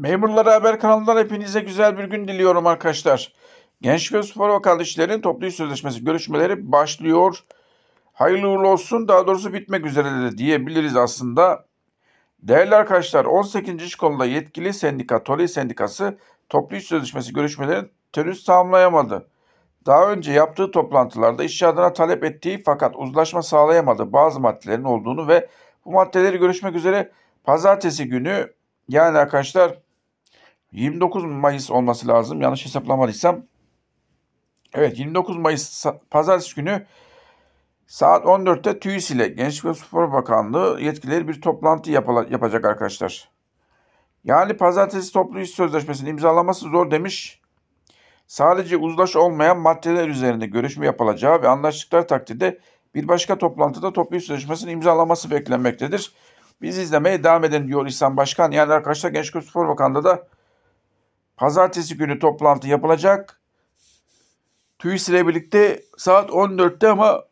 Memurlara Haber kanalından hepinize güzel bir gün diliyorum arkadaşlar. Gençlik ve Spor Bakanlığı İşleri'nin toplu iş sözleşmesi görüşmeleri başlıyor. Hayırlı uğurlu olsun, daha doğrusu bitmek üzere de diyebiliriz aslında. Değerli arkadaşlar, 18. İş Kolu'nda yetkili sendika TOLİ Sendikası toplu iş sözleşmesi görüşmelerini henüz tamamlayamadı. Daha önce yaptığı toplantılarda işçi adına talep ettiği fakat uzlaşma sağlayamadığı bazı maddelerin olduğunu ve bu maddeleri görüşmek üzere pazartesi günü, yani arkadaşlar 29 Mayıs olması lazım. Yanlış hesaplamadıysam. Evet, 29 Mayıs Pazartesi günü saat 14'te TÜİS ile Gençlik ve Spor Bakanlığı yetkilileri bir toplantı yapacak arkadaşlar. Yani pazartesi toplu iş sözleşmesinin imzalaması zor demiş. Sadece uzlaşı olmayan maddeler üzerinde görüşme yapılacağı ve anlaştıkları takdirde bir başka toplantıda toplu iş sözleşmesinin imzalaması beklenmektedir. Biz izlemeye devam edin diyor İhsan Başkan. Yani arkadaşlar Gençlik ve Spor Bakanlığı da pazartesi günü toplantı yapılacak. TÜİS ile birlikte saat 14'te ama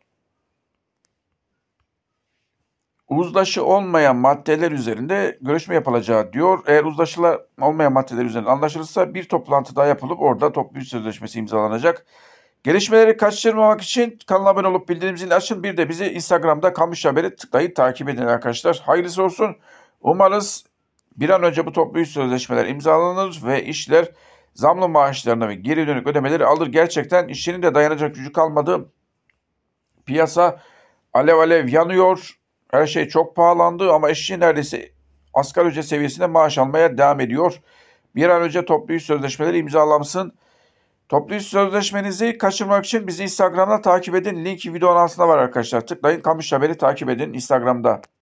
uzlaşı olmayan maddeler üzerinde görüşme yapılacağı diyor. Eğer uzlaşılar olmayan maddeler üzerinde anlaşılırsa bir toplantı daha yapılıp orada toplu iş sözleşmesi imzalanacak. Gelişmeleri kaçırmamak için kanala abone olup bildirim zilini açın. Bir de bizi Instagram'da Kamış Haber'i tıklayıp takip edin arkadaşlar. Hayırlısı olsun. Umarız bir an önce bu toplu iş sözleşmeler imzalanır ve işler zamlı maaşlarına ve geri dönük ödemeleri alır. Gerçekten işçinin de dayanacak gücü kalmadı. Piyasa alev alev yanıyor. Her şey çok pahalandı ama işçi neredeyse asgari ücret seviyesinde maaş almaya devam ediyor. Bir an önce toplu iş sözleşmeleri imzalansın. Toplu iş sözleşmenizi kaçırmak için bizi Instagram'da takip edin. Linki videonun altında var arkadaşlar. Tıklayın, Kamış Haber'i takip edin Instagram'da.